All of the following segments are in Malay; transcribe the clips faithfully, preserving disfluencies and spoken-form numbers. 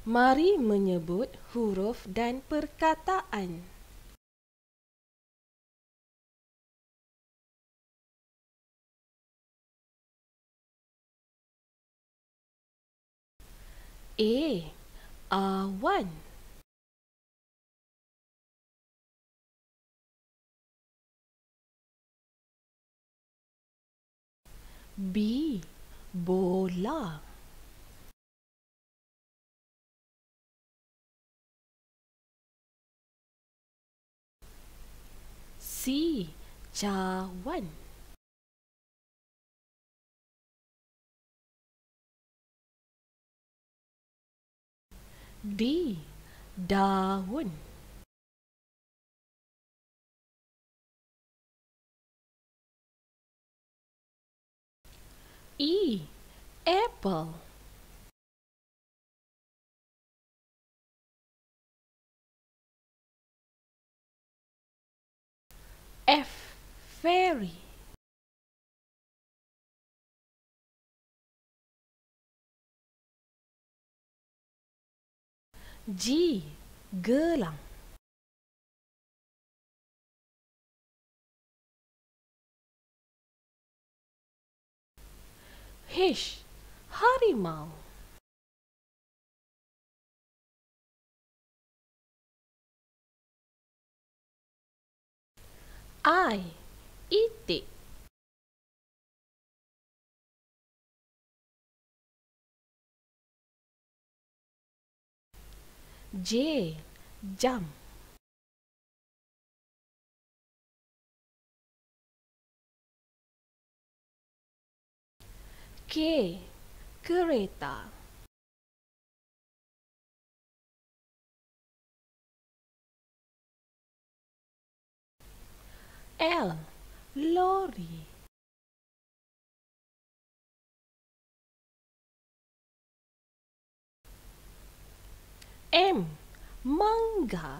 Mari menyebut huruf dan perkataan. A. Awan. B. Bola. C. Cawan. D. Daun. E. Apple. F. Fairy. G. Gelang. H. Harimau. I. Itik. J. Jam. K. Kereta. L. Lori. M. Mangga.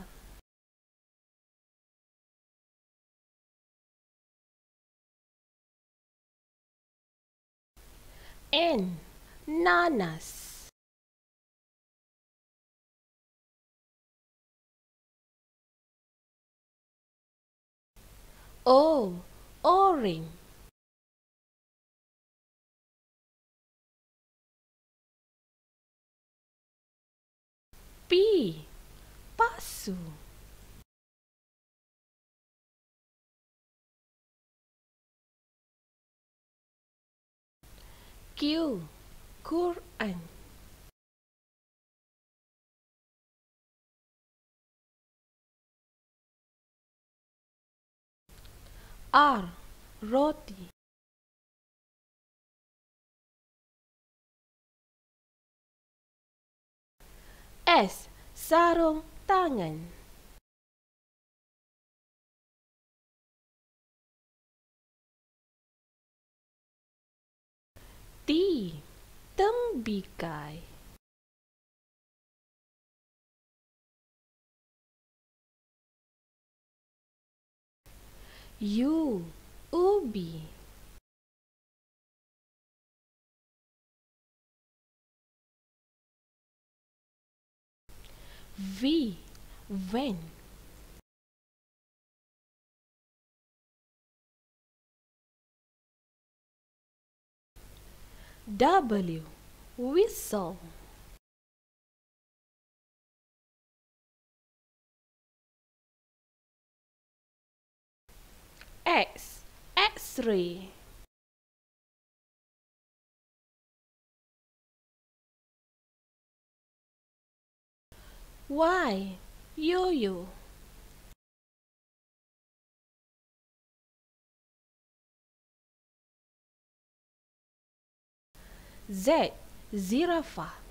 N. Nanas. O. Orange. P. Pasu. Q. Quran. R. Roti. S. Sarung tangan. T. Tembikai. U. Ubi. V. Van. W. Whistle. X. X-ray. Y. Yo-yo. Z. Zirafah.